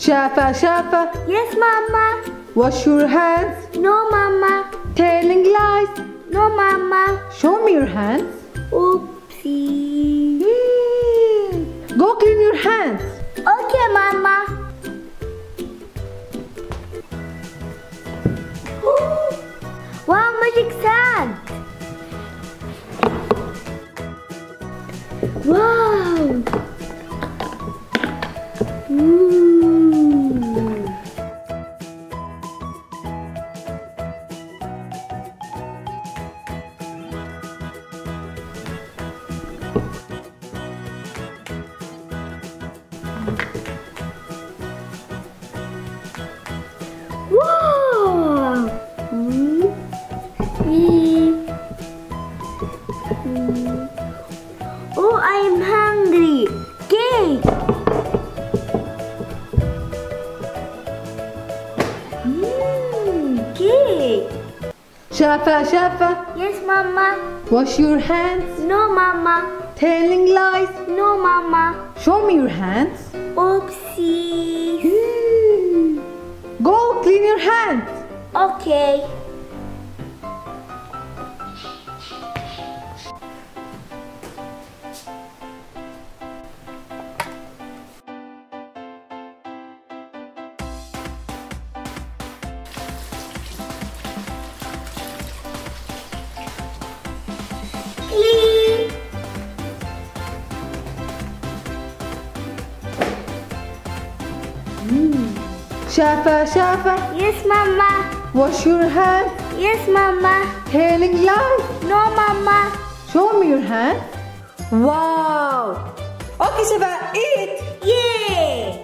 shfa. Yes, Mama. Wash your hands. No, Mama. Telling lies. No, Mama. Show me your hands. Oopsie. Go clean your hands. Okay, Mama. Wow, magic sand. Wow. Wow! Oh, I am hungry. Cake. Cake. Shfa. Yes, Mama. Wash your hands. No, Mama. Telling lies. No, Mama. Show me your hands. Oopsies. Go clean your hands. Okay. Clean. Shfa. Yes, Mama. Wash your hands. Yes, Mama. Telling lies. No, Mama. Show me your hands. Wow. Okay, Shfa, eat. Yay!